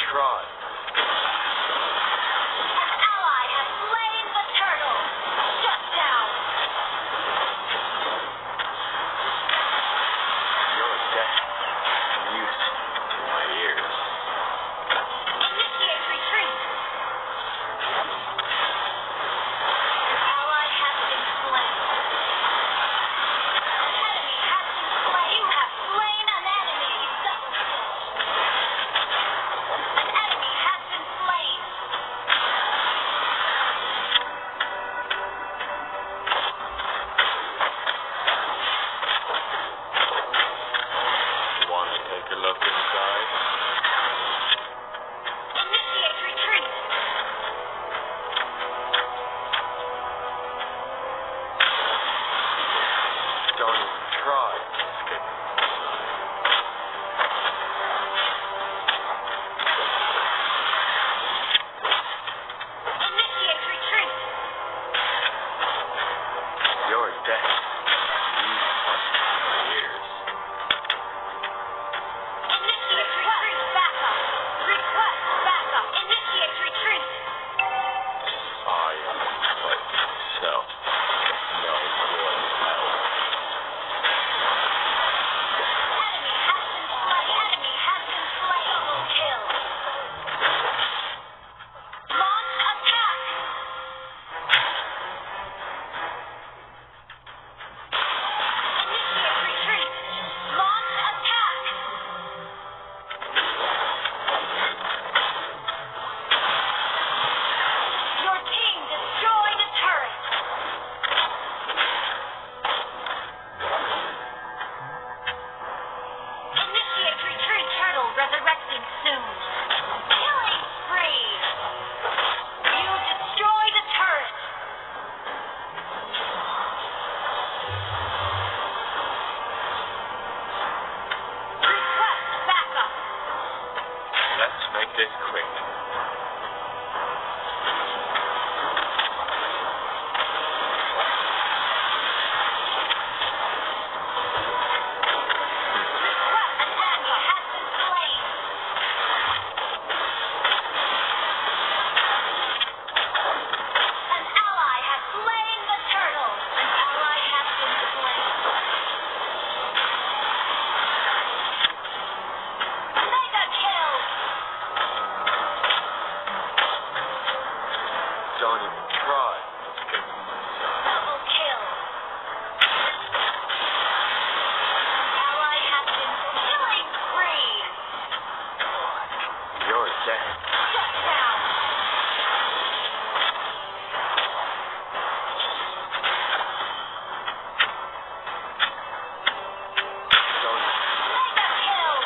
try. An ally has slain the turtle. Shut down. Your death is music to my ears. Initiate retreat. An ally has been slain. An enemy has been slain. You have slain an enemy. Double kill. An enemy has been slain. Want to take a look inside? Initiate retreat. Don't even try to escape. Initiate retreat. Your death is music to my ears. Initiate retreat. Backup. Request backup. Initiate retreat. I am but myself. No more hell. Enemy has been slain. Enemy has been slain. Double kill. Launch attack. Initiate retreat. Launch attack. Your team destroyed a turret. Initiate retreat. Turtle resurrecting soon. Killing spree. You destroyed a turret. Request backup. Let's make this quick. Request backup has been slain. An ally has slain the turtle. An ally has been slain. Mega kill. Don't even try to escape my sight. Double kill. Ally has been killing spree. Your death. Shut down. Don't Mega kill.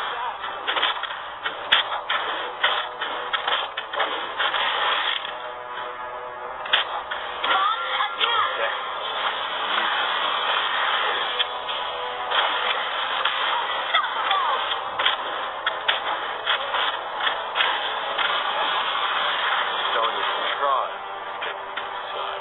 Launch your attack. death Unstoppable. Don't even try to escape my sight.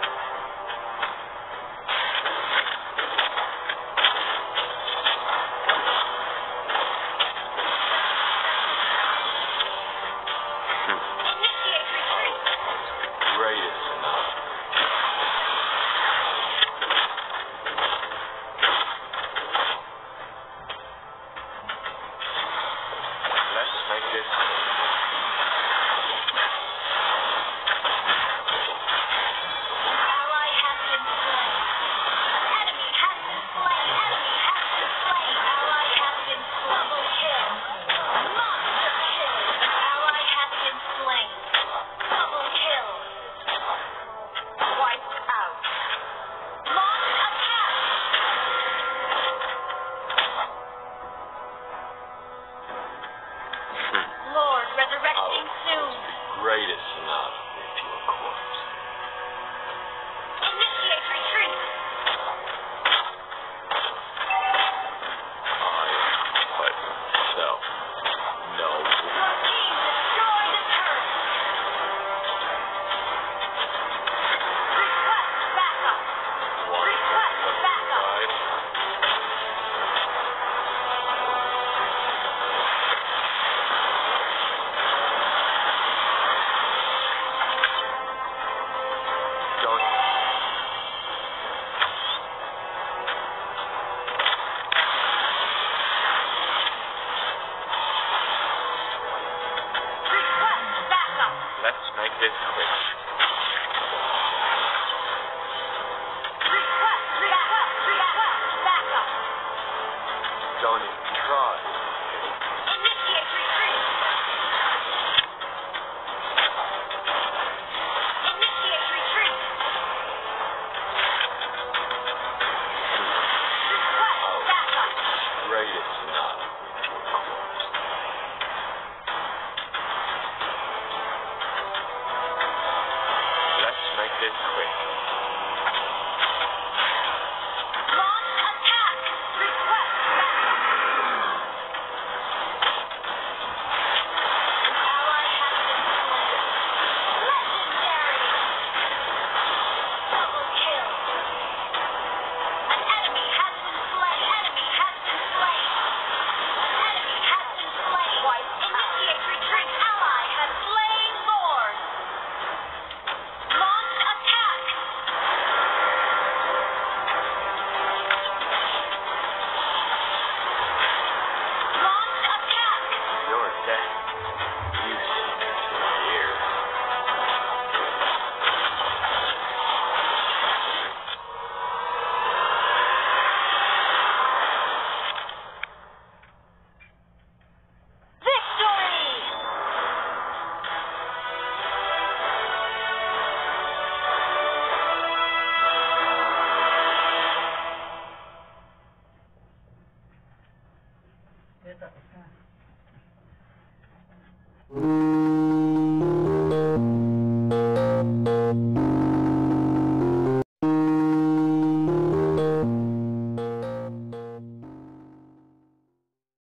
Initiate retreat. Greatest enough. Let's make this quick. Ally has been slain. Enemy has been slain. Enemy has been slain. Ally has been double kill. Monster kill. Ally has been slain. Double kill. Wiped out. Launch attack. Lord resurrecting soon. Greatest enough with your corpse. Initiate retreat. I am but myself. No Your team destroyed a turret. Request backup. one Request backup. side. been clear.